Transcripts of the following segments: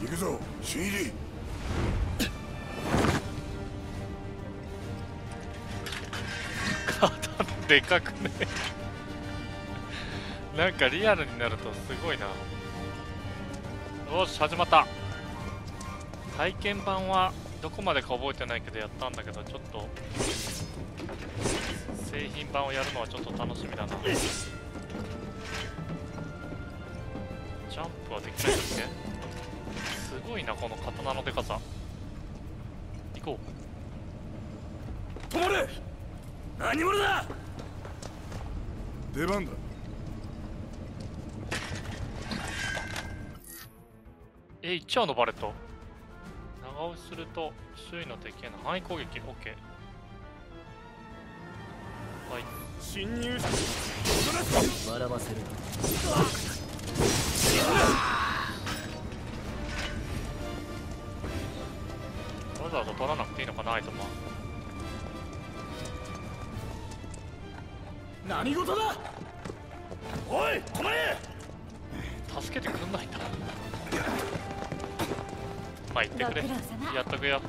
くぞ新入り。 刀でかくね。なんかリアルになるとすごいな。よし始まった。体験版はどこまでか覚えてないけどやったんだけど、ちょっと製品版をやるのはちょっと楽しみだな。ジャンプはできないんだっけ。すごいなこの刀のでかさ。行こう。 止まれ。何者だ。出番だ。 行っちゃうのバレット。長押しすると周囲の敵への範囲攻撃。 OK。 はい、 侵入者笑わせるな。 わざわざ取らなくていいのかな、アイテムは。 何事だ。おい止まれ。 助けてくんないんだ。まあ言ってくれ、やっとくよ。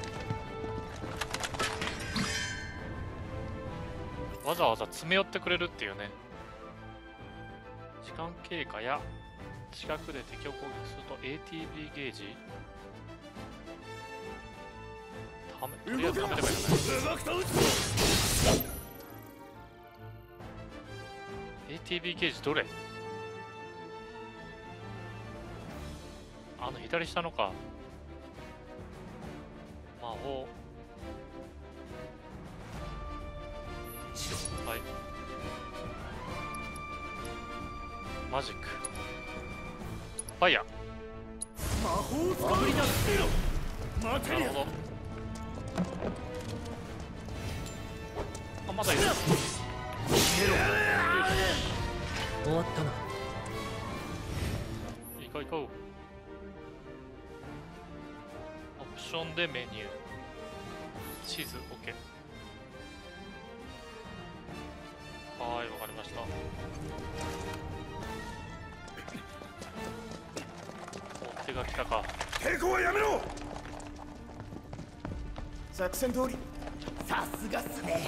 わざわざ詰め寄ってくれるっていうね。時間経過や近くで敵を攻撃すると ATB ゲージとりあえず貯めればいいんじゃない。ATB ゲージどれ。あの左下のか。魔法。はい、マジックファイヤー。 魔法を使い出せろ。待てりゃ。 なるほど。あ、まだいる。 終わったな。 行こう行こう。オプションでメニュー。地図 OK。 はい、わかりました。お手が来たか。 抵抗はやめろ。作戦通り。さすがっすね。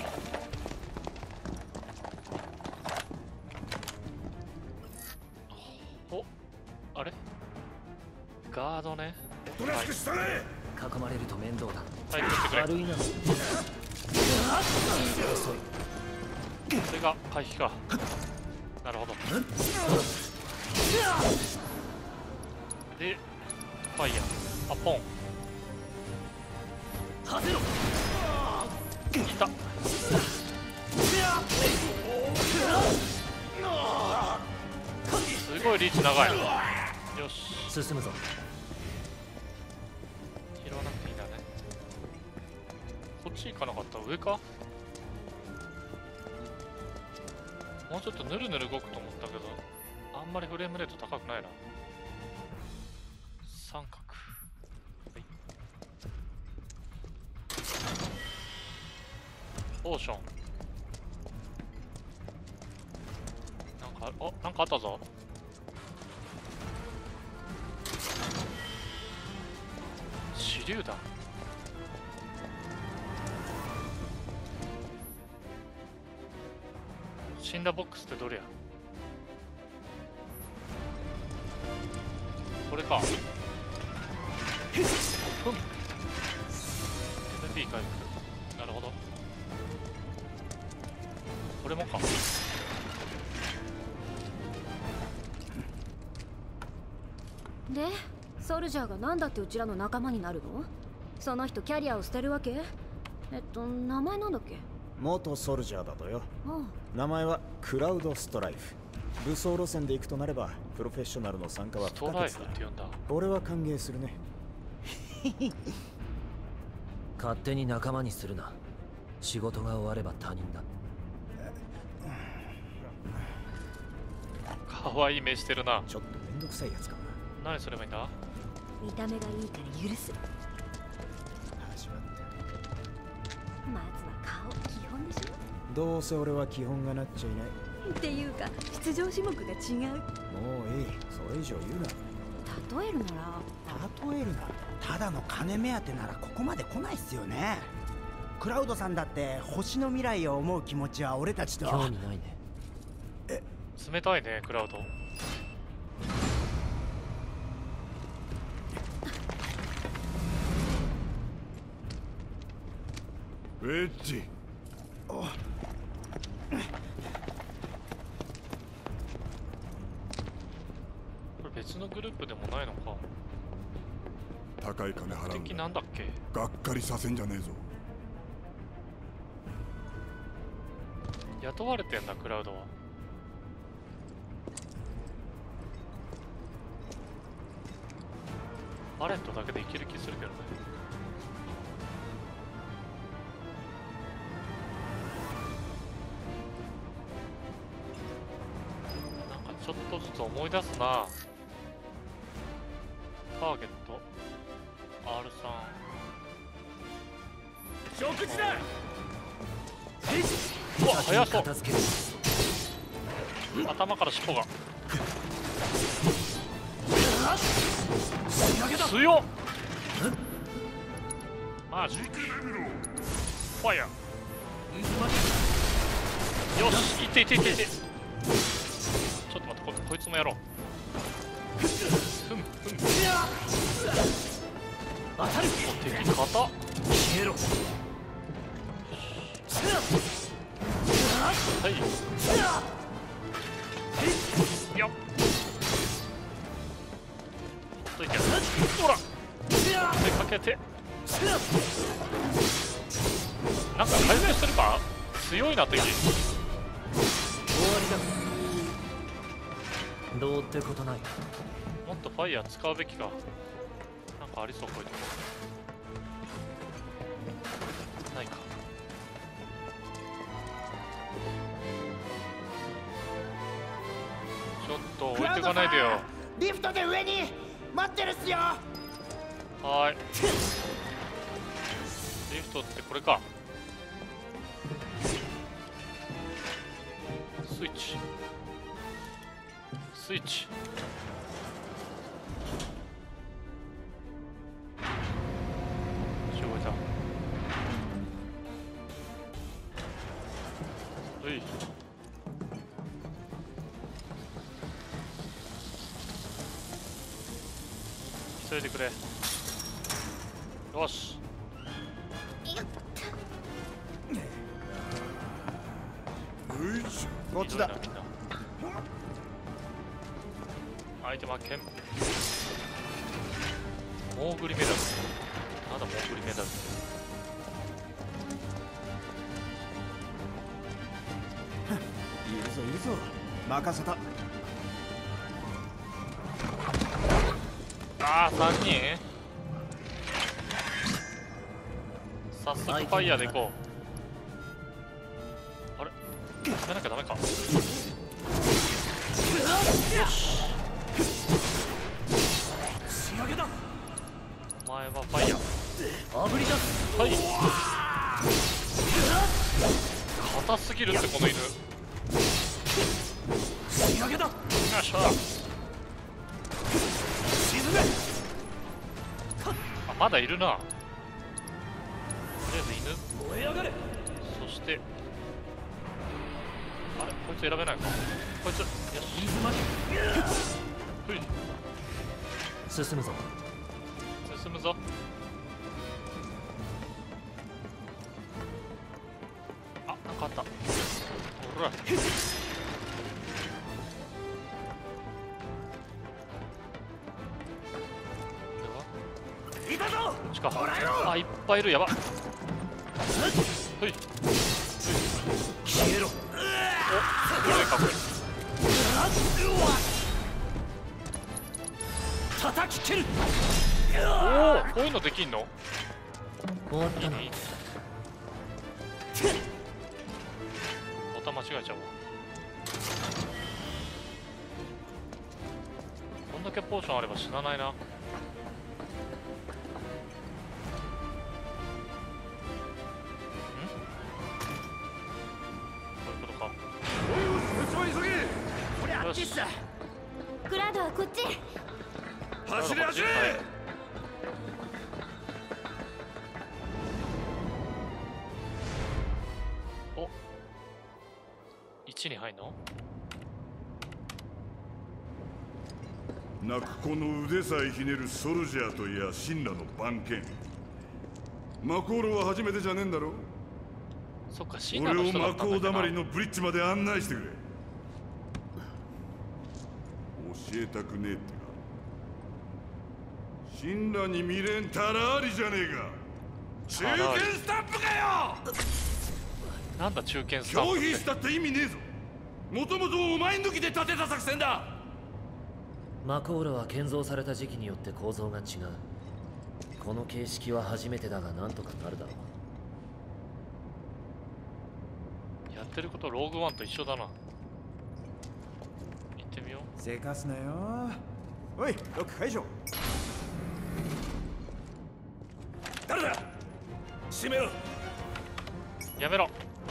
お、あれガードね。 おとなしくしたね。 囲まれると面倒だ。 はい、取ってくれ。 悪いな。 それが回避か。なるほど。でファイヤー。あ、ポン。いた。すごいリーチ長い。よし、 進むぞ。 拾わなくていいんだね。こっち行かなかった。上か。もうちょっとぬるぬる動くと思ったけど、あんまりフレームレート高くないな。三角。はい、ポーション。なんかあったぞ。手榴弾。死んだボックスってどれや。これか。MP 回復。なるほど。これもか。 で、ソルジャーがなんだってうちらの仲間になるの？その人キャリアを捨てるわけ？名前なんだっけ？ 元ソルジャーだとよ。 あ名前はクラウドストライフ。武装路線で行くとなればプロフェッショナルの参加は不可欠だ。 ストライフって呼んだ。 俺は歓迎するね。 勝手に仲間にするな。仕事が終われば他人だ。 かわいい目してるな。 ちょっとめんどくさいやつかな。 何すればいいんだ。 見た目がいいから許す。 始まった。 まずは顔、基本でしょ？ どうせ俺は基本がなっちゃいない。 っていうか、出場種目が違う。 もういい。それ以上言うな。 例えるなら、 例こえるな。 ただの金目当てならここまで来ないっすよね。クラウドさんだって星の未来を思う気持ちは俺たちと興味ないね。 冷たいねクラウド。 ウェッジ。 これ別のグループでもないのか。 高い金払う敵んだ。 なんだっけ。 がっかりさせんじゃねえぞ。 雇われてんだクラウドは。バレットだけでいける気するけどね。なんかちょっとずつ思い出すな。ターゲット R3。 食事だ。 うわ速そう。 片付ける。 頭から尻尾が強っ。マジファイヤー。よし、いっていっていっていって。ちょっと待って、こいつもやろう。ふんふん。 当たる。 敵硬っ。 消えろ。 はいよっ。ほっといて。ほら手かけて。なんか回復するか。強いな敵。 終わりだ。どうってことない。 もっとファイヤー使うべきか。なんかありそうこいつ。ないか。ちょっと置いてかないでよ。 リフトで上に待ってるっすよ。 はーい。リフトってこれか。スイッチスイッチ。動いた。うい。急いでくれ。よし。 こっちだ。 ひどいなみんな。アイテム発見。モーグリメダル。なんだモーグリメダルって。 いるぞいるぞ。任せた。 ああ、3人。早速ファイヤーでいこう。あれ決めなきゃダメか。よし。 仕上げだ。 お前はファイヤー。 あぶり出す。 はい。硬すぎるってこの犬。 仕上げだ。 よっしゃ。 沈め。 あ、まだいるな。とりあえず犬。 燃え上がれ。 そしてあれこいつ選べないか。こいつよし。 水まで。 ふい。 進むぞ。 進むぞ。あ、なんかあった。ほら。 いたぞ。 こっちか。あ、いっぱいいる。やば。ほい。 消えろ。 お、これかこれ。 叩き蹴る。 おお、こういうのできんの。 終わったな。 いいねいいね。ボタン間違えちゃうわ。こんだけポーションあれば死なないな。 これあっちっす。 クラウドはこっち。 走れ走れ。 1に入んの？ なくこの腕さえひねるソルジャーといや神羅の番犬。マコールは初めてじゃねえんだろ。 そっか、シンナ俺をの人だマコーったんだっけな。 だまりのブリッジまで案内してくれ。教えたくねえってか。神羅に未練たらありじゃねえか。中堅スタンプかよ。 なんだ中堅スタンプって。 拒否したって意味ねえぞ。もともとお前抜きで立てた作戦だ。 マコールは建造された時期によって構造が違う。この形式は初めてだがなんとかなるだろう。 やってることローグワンと一緒だな。行ってみよう。 せかすなよ。おい、ロック解除。 誰だ。閉めろ。 やめろ。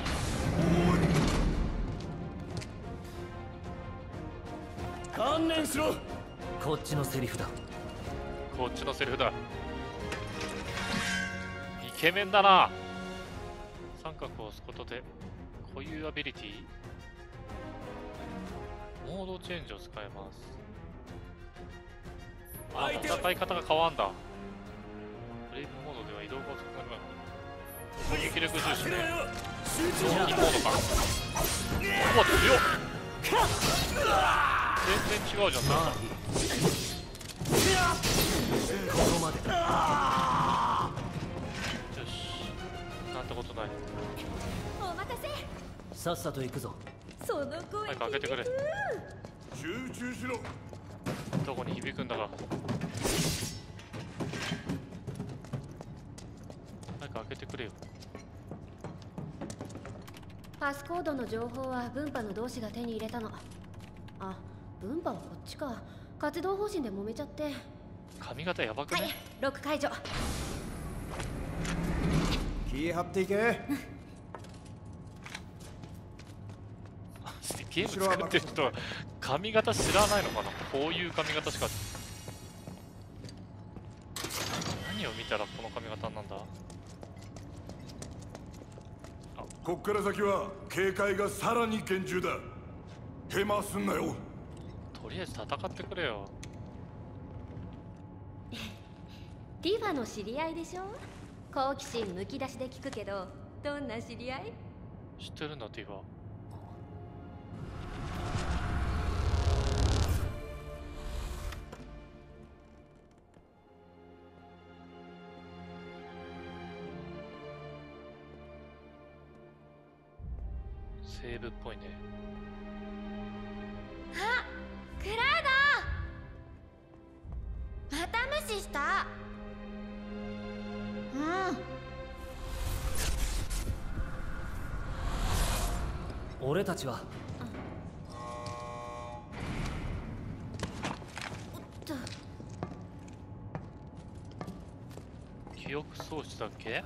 観念しろ。 こっちのセリフだ。 こっちのセリフだ。イケメンだな。三角を押すことで固有アビリティモードチェンジを使えます。あ、戦い方が変わんだ。ブレイブモードでは移動が遅くなります。撃力重視ね。同期モードか。うわ、強っ。全然違うじゃん。 まあいい。ここまで。 よし、なんてことない。 お待たせ。 さっさと行くぞ。 その声早く開けてくれ。 集中しろ。 どこに響くんだか。早く開けてくれよ。 パスコードの情報は分派の同志が手に入れたの。あ、分派はこっちか。活動方針で揉めちゃって。 髪型やばくね。 はい、ロック解除。 気張っていけ。 ゲーム作ってる人は髪型知らないのかな。こういう髪型しか。何を見たらこの髪型なんだ。 こっから先は警戒がさらに厳重だ。ヘマすんなよ。 とりあえず戦ってくれよ。 ティファの知り合いでしょ。好奇心むき出しで聞くけど、どんな知り合い？ 知ってるんだティファ。セーブっぽいね。 あ、クラウド。また無視した。 俺たちは記憶喪失だっけ？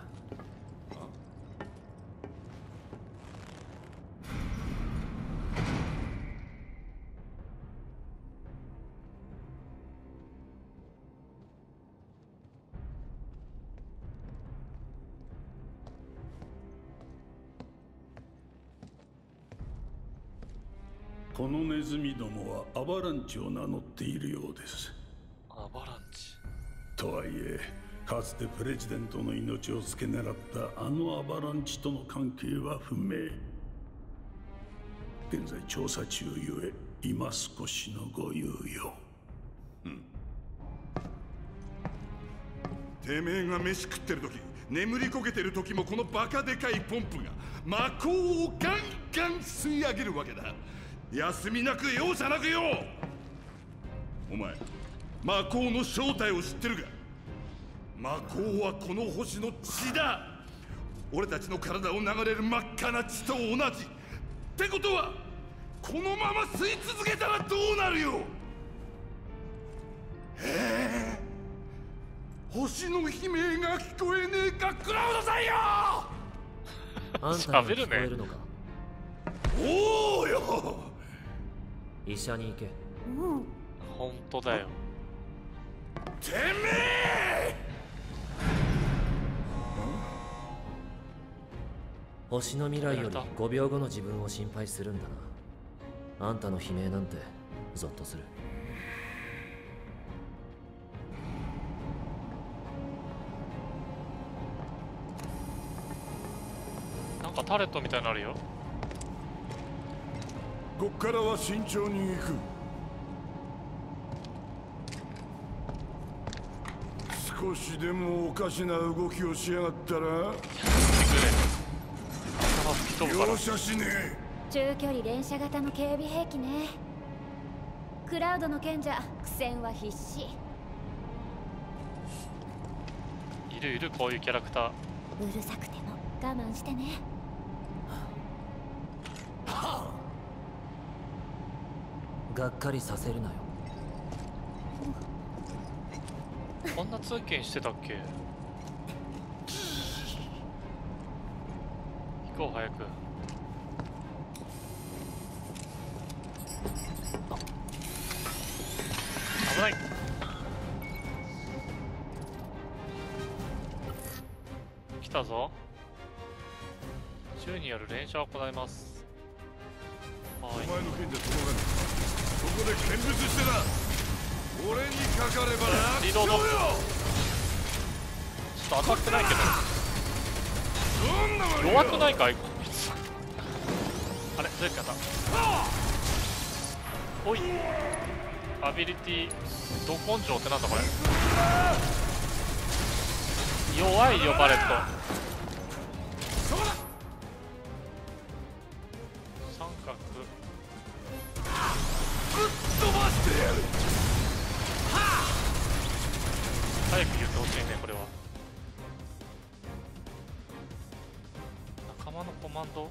このネズミどもはアバランチを名乗っているようです。 アバランチとはいえ、かつてプレジデントの命を付け狙ったあのアバランチとの関係は不明。現在調査中ゆえ今少しのご猶予。 てめえが飯食ってる時、眠りこけてる時もこのバカでかいポンプが魔鋼をガンガン吸い上げるわけだ。休みなく容赦なくよ。お前魔鋼の正体を知ってるか。魔鋼はこの星の血だ。俺たちの体を流れる真っ赤な血と同じってことは、このまま吸い続けたらどうなるよ。星の悲鳴が聞こえねえか、クラウドさんよ。 あんたに聞こえるのか。 おおよ。 医者に行け。 本当だよ。 てめえ。 星の未来より5秒後の自分を心配するんだな。 あんたの悲鳴なんてゾッとする。 なんかタレットみたいになるよ。 こっからは慎重に行く。少しでもおかしな動きをしやがったら容赦しねえ。 中距離連射型の警備兵器ね。クラウドの賢者、苦戦は必至。 いるいる、こういうキャラクター。 うるさくても我慢してね。 がっかりさせるなよ。 こんな通勤してたっけ。行こう早く。危ない。来たぞ。銃による連射を行います。はい。 お前の剣で届かぬ。そこで見物してな。俺にかかればな。 リロード。ちょっと当たってないけど。弱くないかいこいつ。あれどうやってやった。おい。アビリティど根性ってなんだこれ。弱いよバレット。三角ぶっ飛ばしてやる。 早く言ってほしいねこれは。仲間のコマンド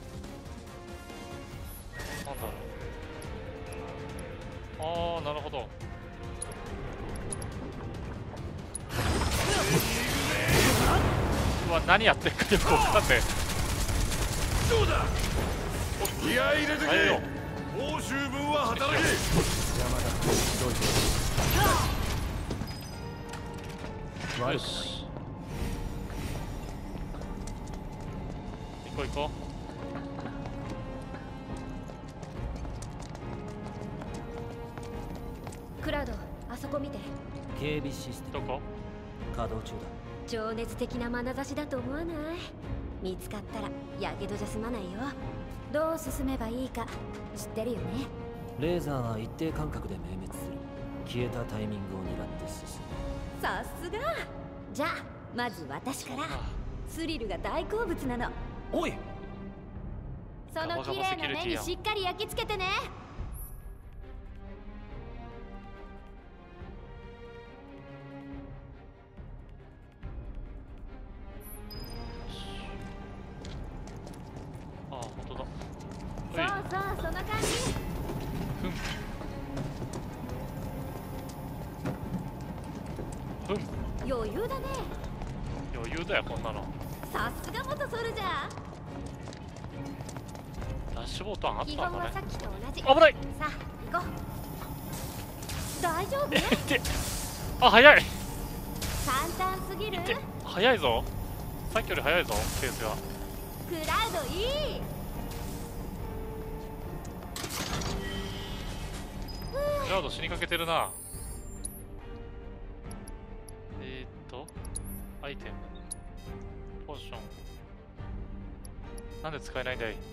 なんだろう。ああなるほど。うわ何やってるかよくわかんねえ。 どうだ。気合い入れてくれ。報酬分は働け。 よし行こう行こう。クラウド、あそこ見て。 警備システムう。どこ。 稼働中だ。 情熱的な眼差しだと思わない？見つかったらやけどじゃ済まないよ。どう進めばいいか知ってるよね。 レーザーは一定間隔で明滅する。消えたタイミングを狙って進む。 さすが。じゃあまず私から。スリルが大好物なの。 おい、 その綺麗な目にしっかり焼き付けてね。 ああ本当だ。 そうそう、その感じ。余裕だね。 余裕だよこんなの。 さすが元ソルジャダッシュボタンあっー。基たんだね。 本はさっきと同じ。 危ない。 さあ行こう。大丈夫？ であ早い。 簡単すぎる？ 早いぞ。さっきより早いぞペースが。 クラウドいい。 クラウド死にかけてるな。アイテムポーションなんで使えないんだい。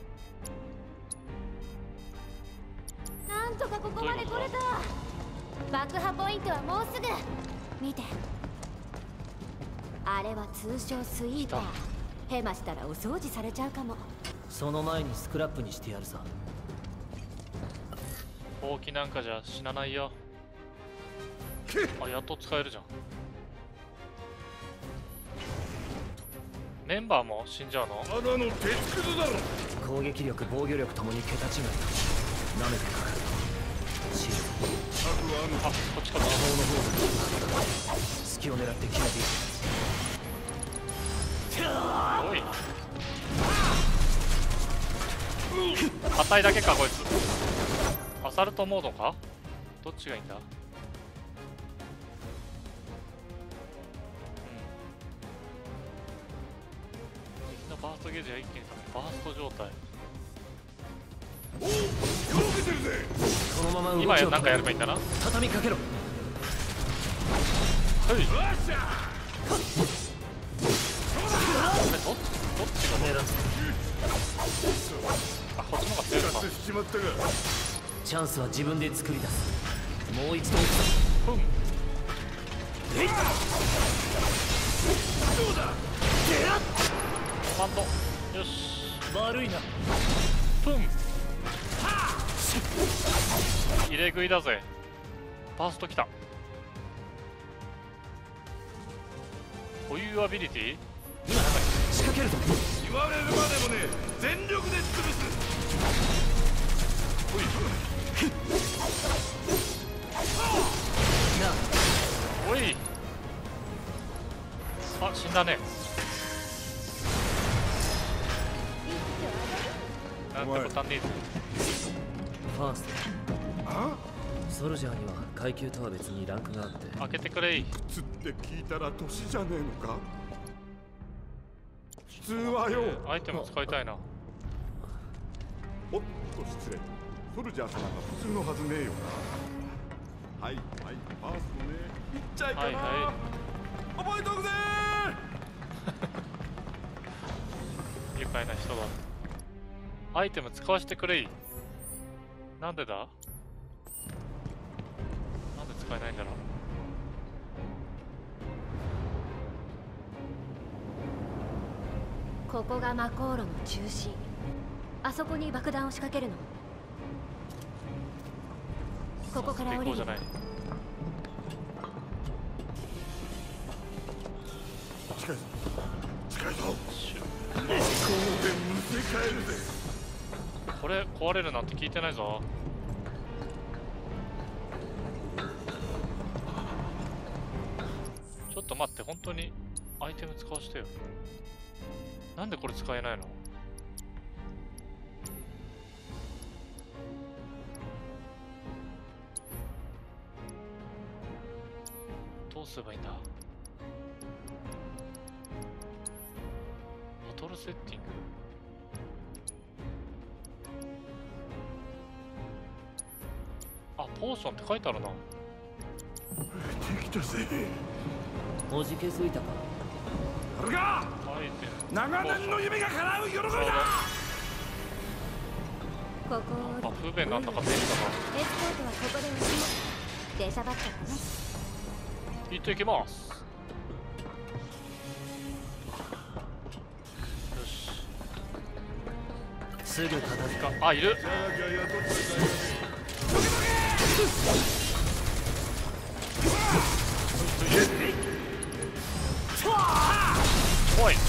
なんとかここまで来れた。爆破ポイントはもうすぐ。見て、あれは通称スイーパー。ヘマしたらお掃除されちゃうかも。 その前にスクラップにしてやるさ。 ほうきなんかじゃ死なないよ。あやっと使えるじゃん。メンバーも死んじゃうの。 ただの鉄くずだろ。 攻撃力防御力ともに桁違いだ。舐めてかかるとシールド。 あこっちか。 魔法の方が隙を狙って決めていおい硬いだけかこいつ。アサルトモードか。どっちがいいんだ。敵のバーストゲージが一気にバースト状態。 おう、 めてるぜ。 このまま動きを今なんかやればいいんだな。 畳みかけろ。 はい。 よっしゃ。 どっちが狙う？あ、こっちの方が強いのか。 しちまったが。 チャンスは自分で作り出す。もう一度打つぞ。 ふん。 どうだ。 コマンド。よし。 悪いな。 ふん。入れ食いだぜ。ファースト来た。保有アビリティ？ 今仕掛けるぞ。 言われるまでもね、全力で潰す。おい。 おい。あ、死んだね。なんてことはねえぜ。 ファースト。 あ？ ソルジャーには階級とは別にランクがあって。 開けてくれい。 つって聞いたら年じゃねえのか。普通はよ。 アイテム使いたいな。 おっと失礼。ソルジャー様が普通のはずねえよな。はいはい、ファーストね。いっちゃいかな。 はいは覚えとくぜい。愉快な人だ。アイテム使わせてくれい。なんでだ？なんで使えないんだろう。 ここが魔航路の中心。あそこに爆弾を仕掛けるの。ここから降りる。 じゃない。 近いぞ近いぞ。 シュ魔法でむせ返るぜ。 これ壊れるなんて聞いてないぞ。ちょっと待って、本当にアイテム使わせてよ。なんでこれ使えないの？どうすればいいんだ？バトルセッティング。あ、ポーションって書いてあるな。 できたぜ。 おじけづいたか。 あれがアイテム。 長年の夢が叶う喜びだ。 ここを降あ、 り不便なんだか便利だな。 エスコートはここでおしまい。出しゃばったかね。 行ってきます。よし。 すぐ片付か。 あ、いる。おい。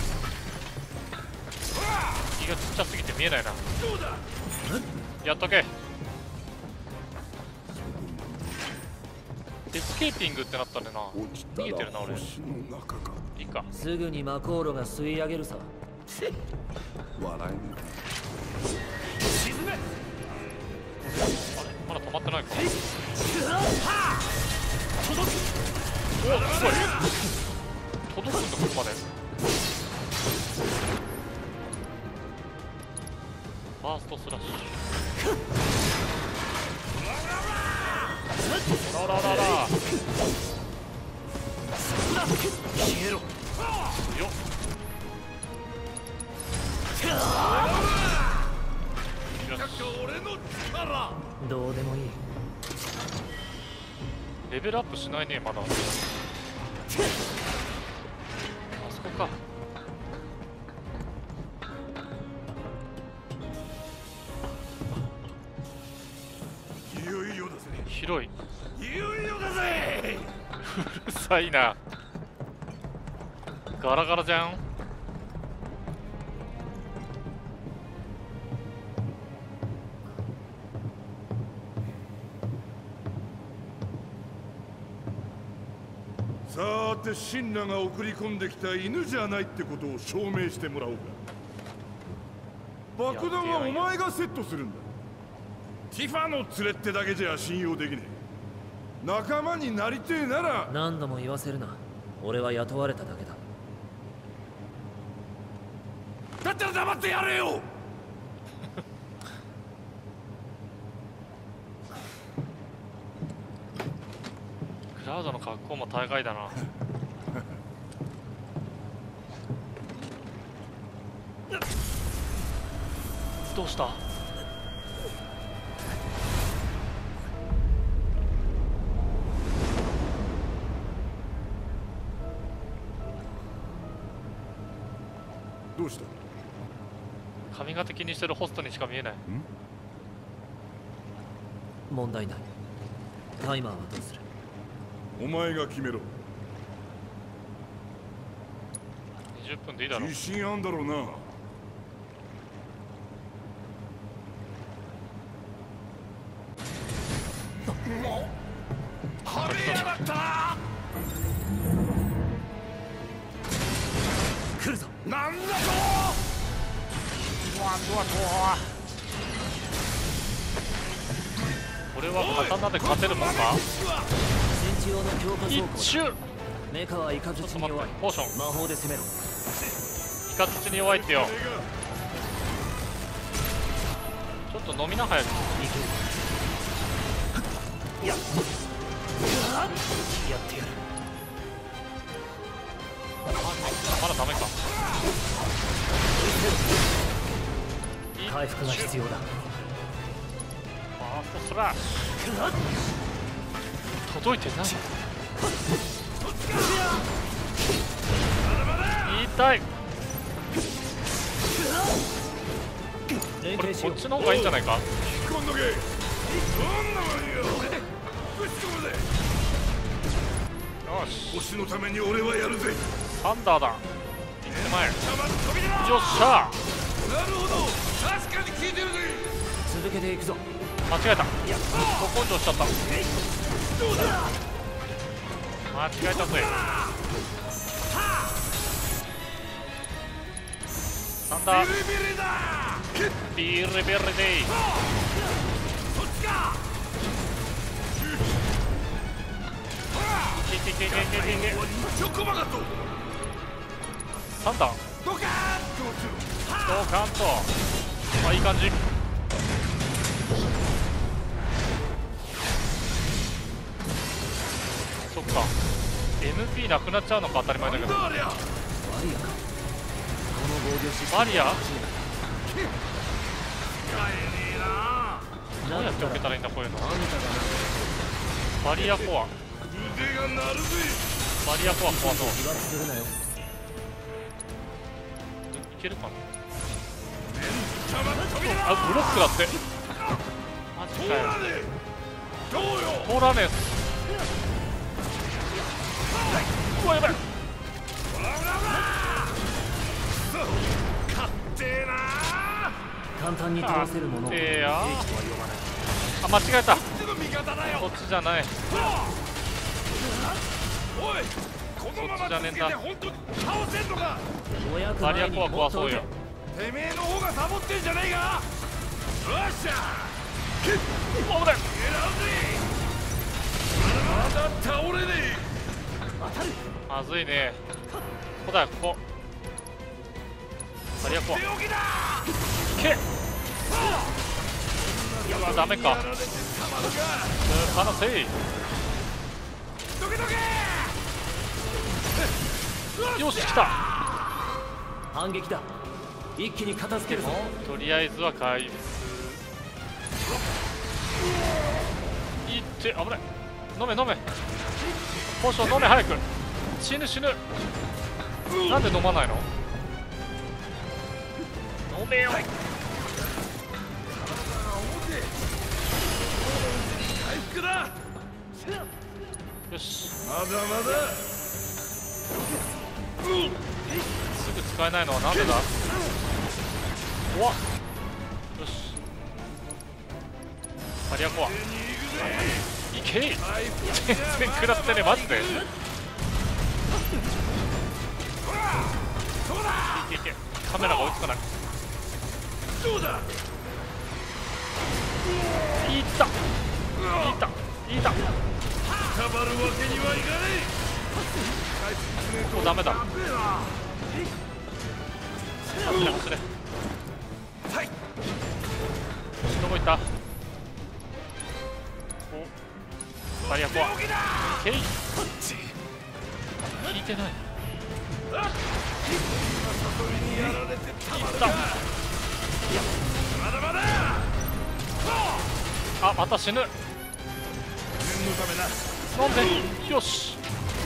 気がちっちゃすぎて見えないな。やっとけ。エスケーピングってなったんだな。逃げてるな俺。いいか。 すぐに魔航路が吸い上げるさ。 笑えねあれまだ止まってないか。届く。お、すごい。届くんだここまで。ファーストスラッシュ。らららら。 消えろ。 よっ。 俺の力。 どうでもいい。 レベルアップしないねまだ。あそこか。 いよいよだぜ。 広い。 いよいよだぜ。 うるさいな。ガラガラじゃん。 さーてシンナが送り込んできた犬じゃないってことを証明してもらおうか。爆弾はお前がセットするんだ。ティファの連れってだけじゃ信用できねえ。仲間になりてえなら。 何度も言わせるな。俺は雇われただけだ。 だったら黙ってやれよ。 ラウドの格好も大概だな。どうした？ どうした？ 髪型気にしてるホストにしか見えない。 問題ない。タイマーはどうする？ お前が決めろ。 20分でいいだろう。 自信あんだろうな。はめやがったな。 来るぞ。 なんだと。 これは刀で勝てるもんか？ 戦地用の強化一装甲周。 メカはイカズチに弱い。 ポーション。 魔法で攻めろ。 イカズチに弱いってよ。ちょっと飲みな早く。 やってやる。 まだダメか。 回復が必要だ。 ファーストスラッシュ。届いてない。痛い。これこっちの方がいいんじゃないか。 引っ込んどけ。どんなもんよ。ぶち込むぜ。 よし。 星のために俺はやるぜ。 サンダーだ。行ってまえ。よっしゃ。 なるほど。確かに効いてるぜ。 続けていくぞ。 間違えた。根性しちゃった。間違えたぜ。サンダー。ビリビリでいい。サンダー。ドカンと。あ、いい感じ。そっか。MP なくなっちゃうのか当たり前だけど。バリアか。バリア？どうやって受けたらいいんだこういうの。バリアコア。バリアコア怖そう。いけるかな。あ、ブロックだって。マジかよ。通らねえっす。うわ、やばい。 簡単に倒せるものを兵器とは呼ばない。 あ、間違えた。こっちじゃない。そっちじゃねえんだ。バリアコア壊そうよ。 てめえの方がサボってんじゃねえか。よっしゃ。 危ない。 まだ倒れねえ。 まずいね。ここだよ、ここ。バリアコア。いけ。うわ、ダメか。離せい。よし、来た。 反撃だ。一気に片付けるぞ。 とりあえずは回復。いって、危ない。飲め飲め。ポーション飲め早く。死ぬ死ぬ。なんで飲まないの。飲めよ。 回復だ。 よし。 まだまだ。 すぐ使えないのはなんでだ。怖っ。よし。バリアコア。いけい。全然食らってね、マジで。いけいけ。カメラが追いつかない。 どうだ。 いったいったいった。 たまるわけにはいかねもうダメだ。走れ走れ。どこ行った。お、バリアコア。いけい。 いてない。いった。あ、また死ぬ。なんで。よし。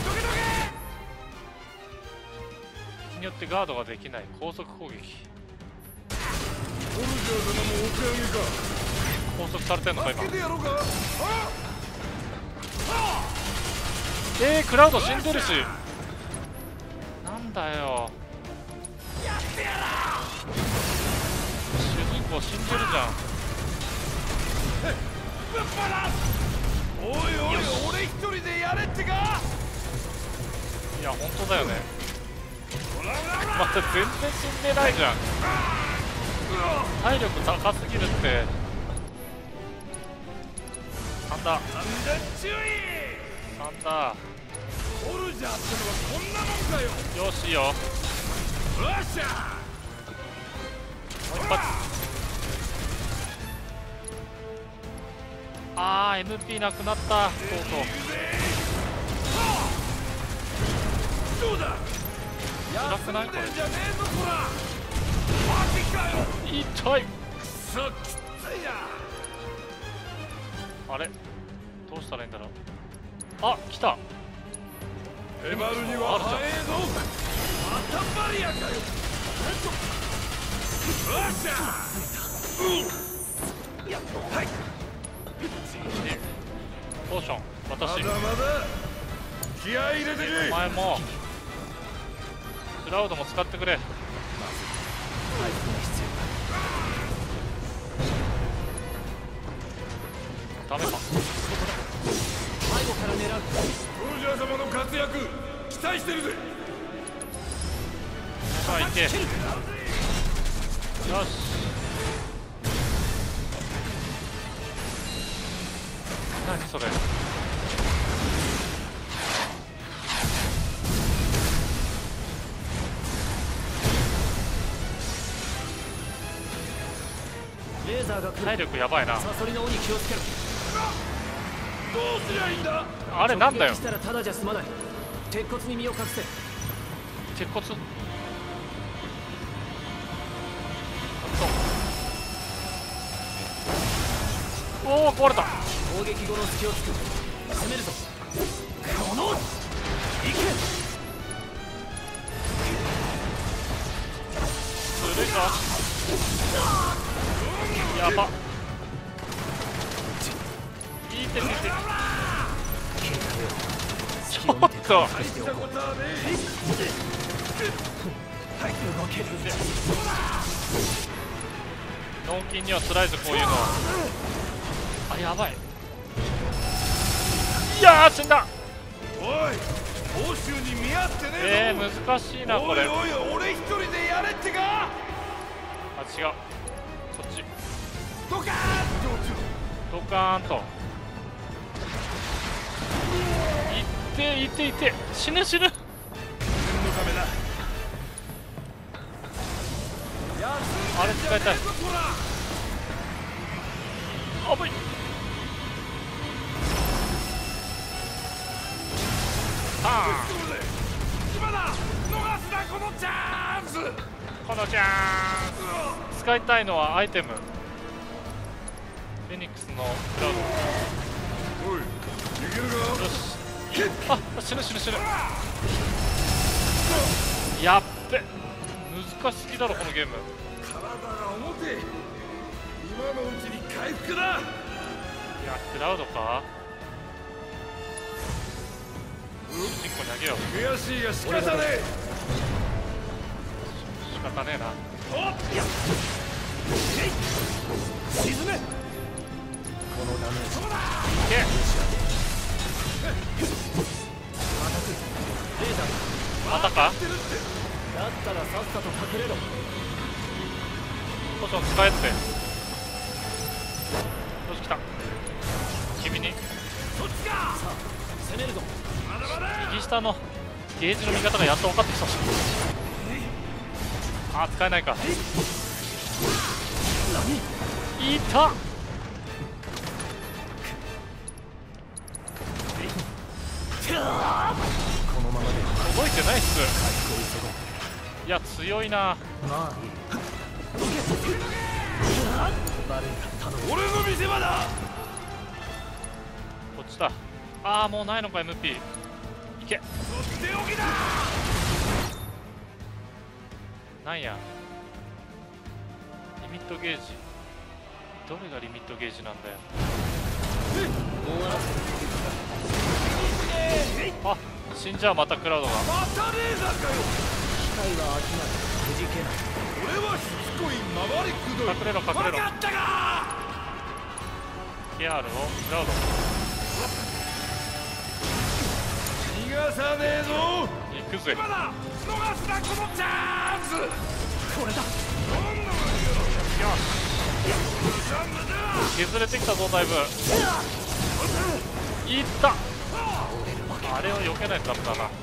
敵によってガードができない高速攻撃。拘束されてんのか今。クラウド死んでるし。なんだよ。主人公死んでるじゃん。 おいおい、俺一人でやれってか。 いや本当だよね。また全然死んでないじゃん。体力高すぎるって。なんだなんだ。 ソルジャーってのはこんなもんかよ。 よしいいよ。 よっしゃ。 もう一発。あー MP なくなった。とうとう。 どうだ。 辛くないこれ。 じゃねえぞこら。マジかよ。 痛い。 くそきついな。 あれどうしたらいいんだろう。あ、来た。 エマルには早えぞ。またバリアかよ。よっしゃ。はい。 ポーション私。 まだまだ気合い入れてけ。 お前もクラウドも使ってくれ。ダメか。 背後から狙う。 ソルジャー様の活躍期待してるぜ。 さあ行け。よし。何それ。 レーザーが来る。 体力やばいな。 サソリの尾に気をつけろ。 どうすりゃいいんだ。 あれなんだよ。 したらただじゃ済まない。鉄骨に身を隠せ。 鉄骨。おお壊れた。 攻撃後の隙を突く。攻めるぞ。この行け。 ずるいか。やば。いいて見て。ちょっと。脳筋には辛いぞこういうの。あ、やばい。いやー死んだ。 おい報酬に見合ってねえぞ。 難しいなこれ。 おいおい俺一人でやれってか。 あ、違う。こっち。 ドカーンとドカーンと。いって死ぬ。 自分のためだ。 あれ使いたい。あぶい。 今だ。逃すなこのチャンス。 このチャンス。使いたいのはアイテム。フェニックスのクラウド。 おい逃げるか。 よし。あ、死ぬ。やっべ。難しすぎだろこのゲーム。 体が重て。今のうちに回復だ。 いやクラウドか。主人公にあげよう。 悔しいが仕方ねえ。 仕方ねえな。 おっや沈め。 このダメージいけ。またか。 だったらさっさと隠れろ。 ポーション使えって。よし来た。君にそっちか。 攻めるぞ。 まだまだ。 右下のゲージの見方がやっと分かってきた。あ、使えないか。いた。 このままで届いてないっす。いや強いな。 まあいい。悪いが頼む。 俺の見せ場だ。 こっちだ。ああもうないのか MP。いけ。 とっておきだ。 なんやリミットゲージ。どれがリミットゲージなんだよ。あ、死んじゃう。またクラウドが。 またレーザーかよ。 機械は飽きないくじけない。 俺はしつこい回りくどい。 隠れろ隠れろ。 分かったか。 ケアルをクラウド。 逃がさねえぞ。 行くぜ。 今だ。逃すなこのチャンス。 これだ。 削れてきたぞだいぶ。いった。あれを避けないとダメだな。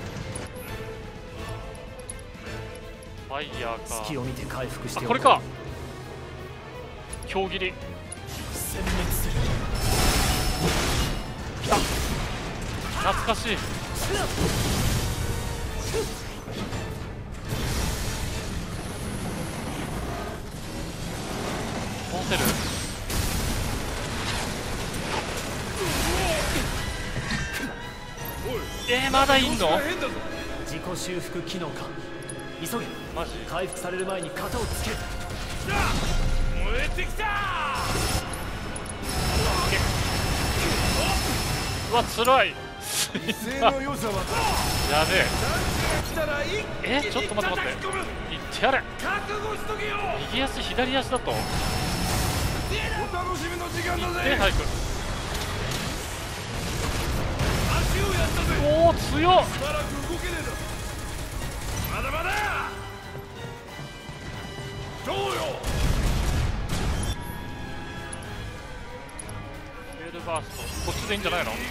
ファイヤーか。 隙を見て回復してあこれか。強切り。 殲滅する。 来た。懐かしい。通せる。まだいんの。 自己修復機能か。急げ。 マジ。 回復される前に型をつける。 燃えてきた。 うわつらい。 威勢の良さはやべ来たら一え。 気にちょっと待って待って。 叩き込む。 いってやれ。 覚悟しとけよ。 右足左足だと。 お楽しみの時間だぜ。 早く。 足をやったぜ。 おお強っ。 しばらく動けねえだ。まだまだ。どうよ。 フェールバースト。こっちでいいんじゃないの。 行くぜ。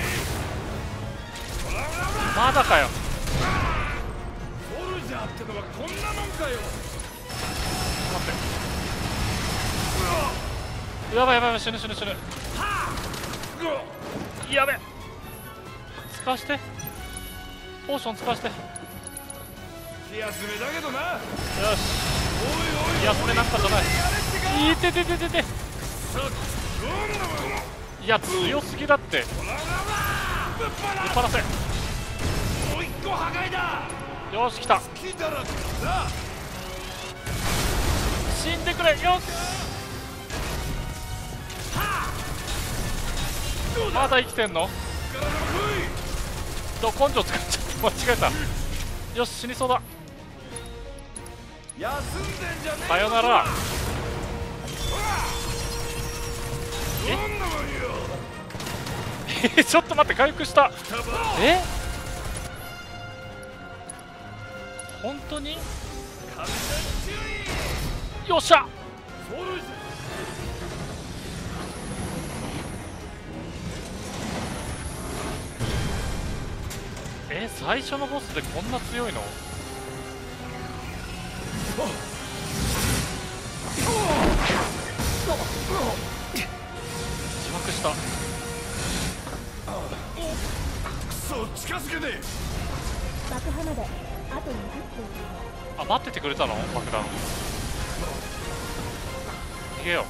まだかよ。 ソルジャーってのはこんなもんかよ。 待って。やばいやばいやばい。死ぬ死ぬ死ぬ。やべ。使わして。ポーション使わして。よ気休めだけどな。 し。 おいおい。 気休めなんかじゃない。いててててて。いや強すぎだって。ぶっ放せ。 もう一個破壊だ。 よし来た。 来たらな。 死んでくれ。よし。まだ生きてんの。根性使っちゃった。間違えた。よし死にそうだ。 休んでんじゃねえ。 さよなら。 どんなもんよ。 ちょっと待って回復した。え本当に。よっしゃ。最初のボスでこんな強いの。自爆した。 そう近づけねえ。 爆破まであと20分。 あ待っててくれたの爆弾。逃げよう。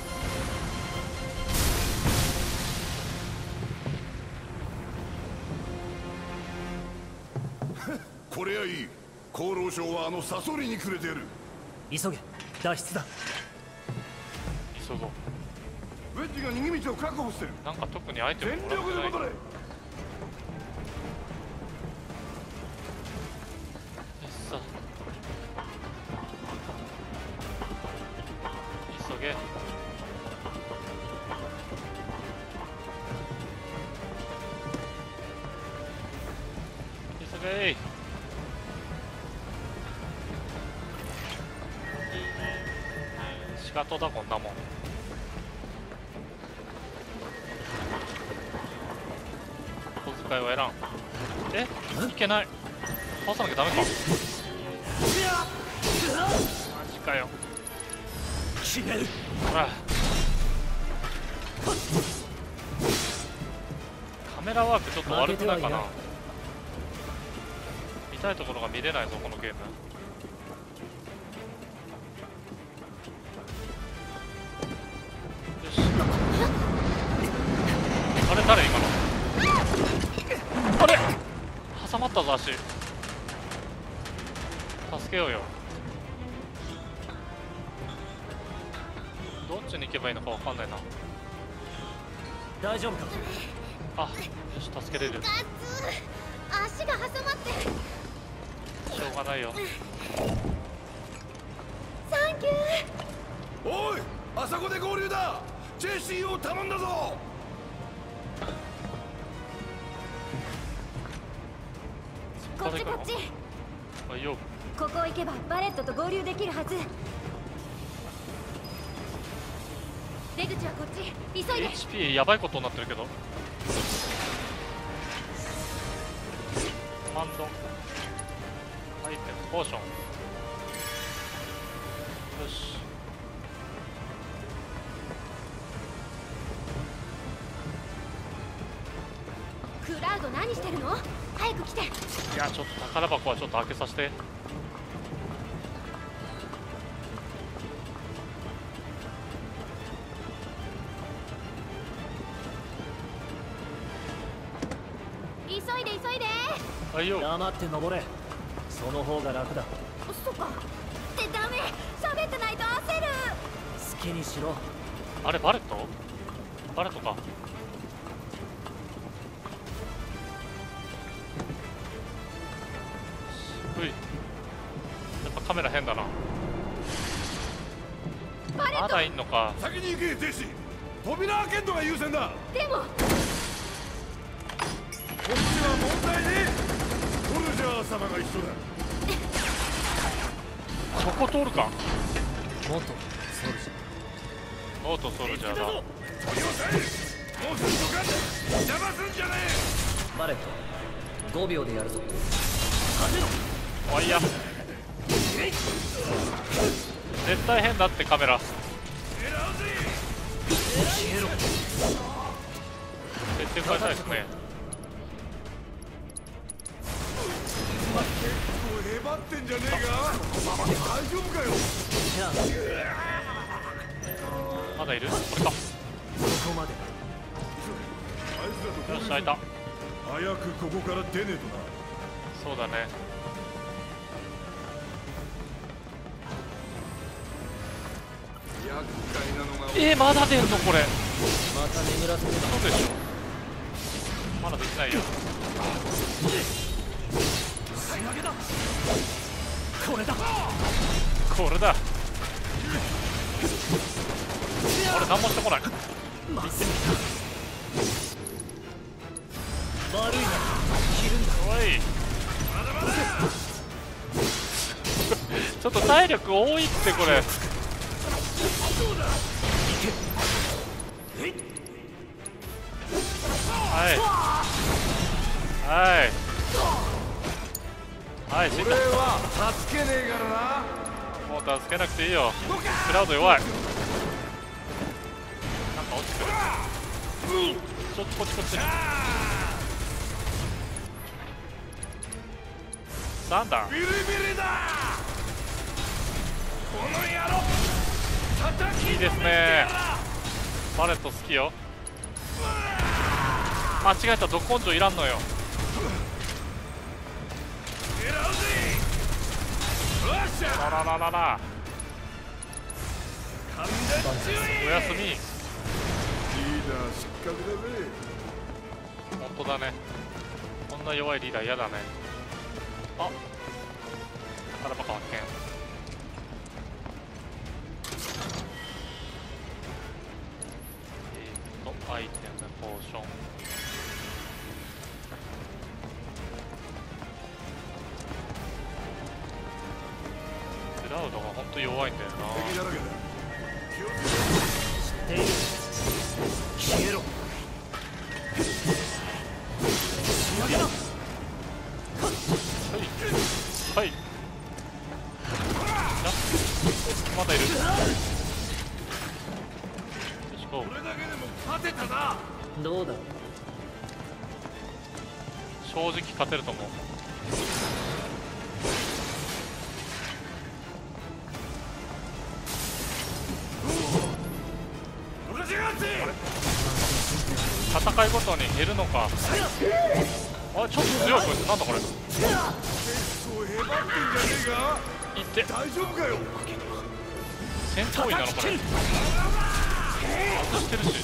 これはいい。厚労省はあのサソリにくれてやる。 急げ。脱出だ。 急ごう。 ウェッジが逃げ道を確保してる。 なんか特にアイテム全もらってない。 力で戻れ。 さ急げ。急げ。仕方だこんなもん。小遣いはいらん。いけない。倒さなきゃダメか。マジかよ。ほらカメラワークちょっと悪くないかな。 たいところが見れないぞこのゲーム。よし。あれ誰今の。あれ挟まったぞ足。助けようよ。どっちに行けばいいのかわかんないな。 大丈夫か。 あ、よし助けれる。 足が挟まってしょうがないよ。 サンキュー。 おい、あそこで合流だ。ジェシーを頼んだぞ。 こっちこっち。 あいよ。 ここ行けばバレットと合流できるはず。出口はこっち。急いで。 HP やばいことになってるけど。ハンドアイテムポーション。よし。 クラウド何してるの？早く来て。 いやちょっと宝箱はちょっと開けさせて。 急いで急いで。 あいよ。 黙って登れ。その方が楽だ。 そっか。ってダメ。喋ってないと焦る。 好きにしろ。 あれバレット？バレットか。うい。やっぱカメラ変だな。まだいんのか。 先に行け、ジェシー。扉開けんのが優先だ。 でもこっちは問題ね。トルジャー様が一緒だ。 そこ通るか。 元ソルジオートソルジャーだ。 もうすぐかんで邪魔すんじゃねャー。バレット5秒でやるぞ。 おいや。絶対変だってカメラ。絶対変えたいですね。 え。へばってんじゃねえか。大丈夫かよ。 じゃあまだいる？これか。 ここまで。 あいつらとよし開いた。 早くここから出ねえとな。 そうだね。 厄介なのが。 まだ出んのこれ。 また眠らせるな。 そうでしょ。まだできないよ。 これだ。 これだ。俺何もしてこない。 悪いな。 おい。ちょっと体力多いってこれ。はいはいはい、死んだ。 俺は助けねえからな。 もう助けなくていいよ。クラウド弱い。なんか落ちてくる。ちょっとこっちこっち。なんだ。 ビリビリだ。この野郎。叩きいいですね。バレット好きよ。間違えた。ど根性いらんのよ。ららららら。おやすみ。 リーダー失格だぜ。 本当だね。こんな弱いリーダー嫌だね。あ、宝箱発見。アイテムポーション。クラウドが本当弱いんだよな。 敵だらけだ。気をつけている。消えろ。 はいはい。まだいる。よしゴー。 これだけでも勝てたな。 どうだ。 正直勝てると思う。 戦いごとに減るのか。あれちょっと強いこいつ。なんだこれ。 そうへばってんじゃねえか。 いって大丈夫かよ。 戦闘員なのこれ。外してるし。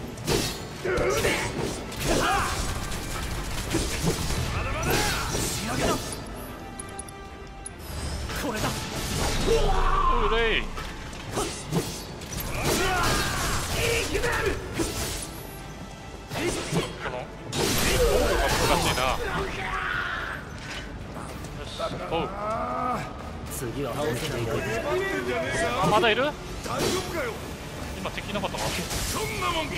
これだ。 うれい。この防具が難しいな。よし、おう。 次は倒せないだろう。 あ、まだいる？ 大丈夫かよ。 今敵いなかったか。 そんなもんか。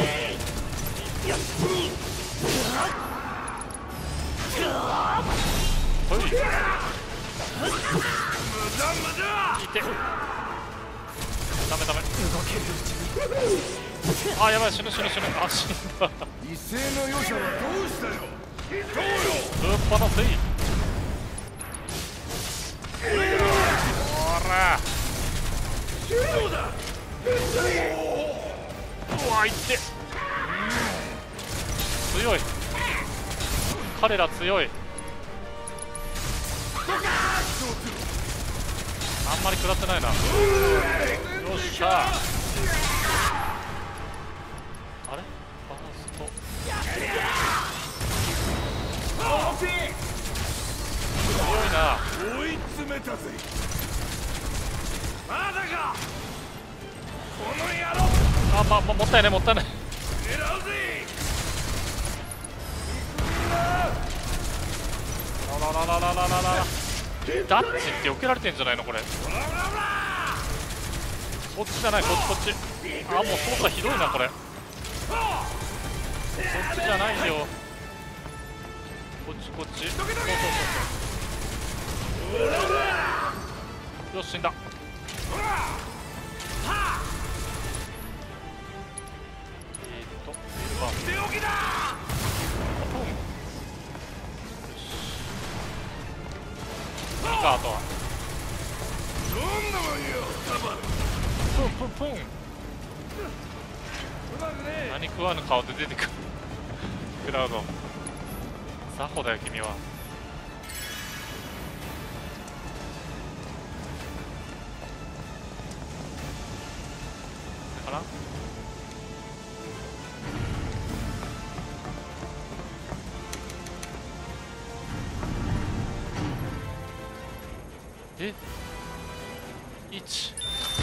ほい。いて。ダメダメ。あ、やばい、死ぬ。あ、死んだ。 威勢の良さはどうしたよ。どうよ。 ぶっ放せい。ほら。 どうだ。 うわ、いって。強い。彼ら強い。あんまり食らってないな。よっしゃ。あれ？バースト。強いな。 追い詰めたぜ。まだか。この野郎。 あ、もったいない。 狙うぜ。 ダッチって避けられてんじゃないのこれ。そっちじゃない、こっち。あ、もう操作ひどいなこれ。そっちじゃないよ。こっち。そう。よし、死んだ。いいか、あとは。 どんなもんよ。 プン。何食わぬ顔で出てくる。クラウド。雑魚だよ君は。かな。1。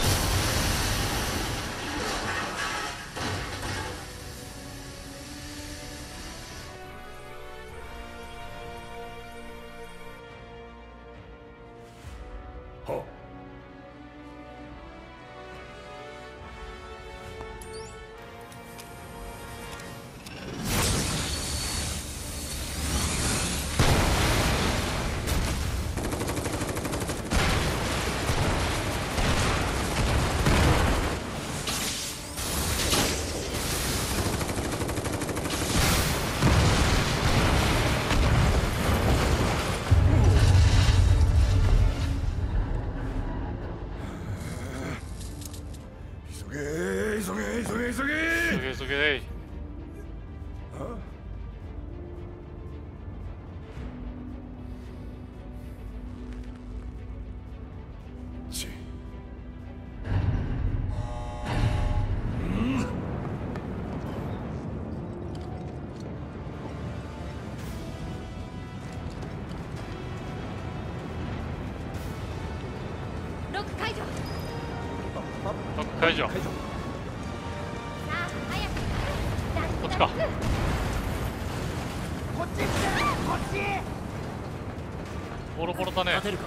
は急げ。ち。 ロック解除。 ロック解除。 さあ早く。 こっちか。 こっちボロボロだね。 勝てるか。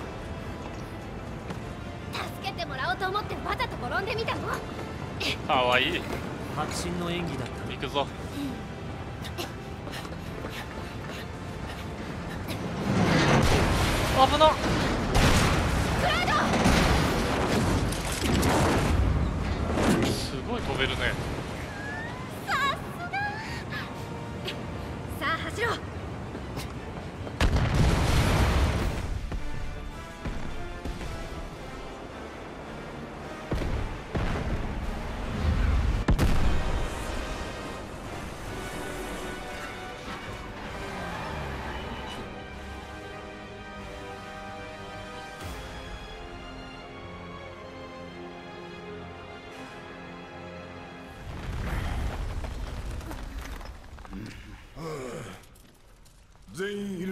助けてもらおうと思ってわざと転んでみたの。 かわいい。 迫真の演技だった。 行くぞ。危なっ。すごい飛べるね。 さあ走ろう。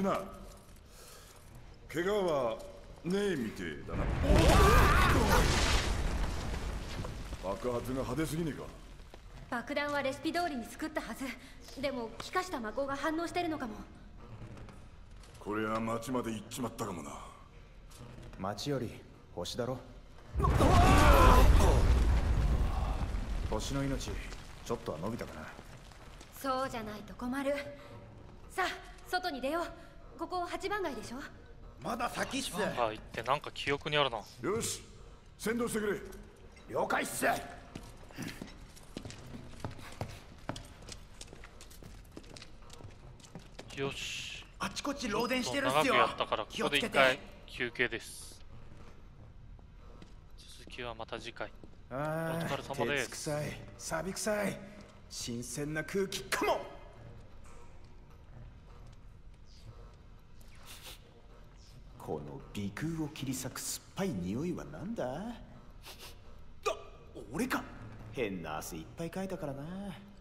るな。怪我はねえみてえだな。爆発が派手すぎねえか。 爆弾はレシピ通りに作ったはず。でも気化した魔法が反応してるのかも。 これは町まで行っちまったかもな。 町より星だろ。星の命ちょっとは伸びたかな。 そうじゃないと困る。さあ外に出よう。ここ8番街でしょ。 まだ先っす。 あ、行ってなんか記憶にあるな。 よし、先導してくれ。 了解っす。 よし。 あちこち漏電してるっすよ。 長くやったからここで一気をつけて。 回休憩です。続きはまた次回。おあ疲れ様です。 鉄臭い、錆び臭い、新鮮な空気かも。この鼻腔を切り裂く酸っぱい匂いはなんだ？俺か。変な汗いっぱいかいたからな。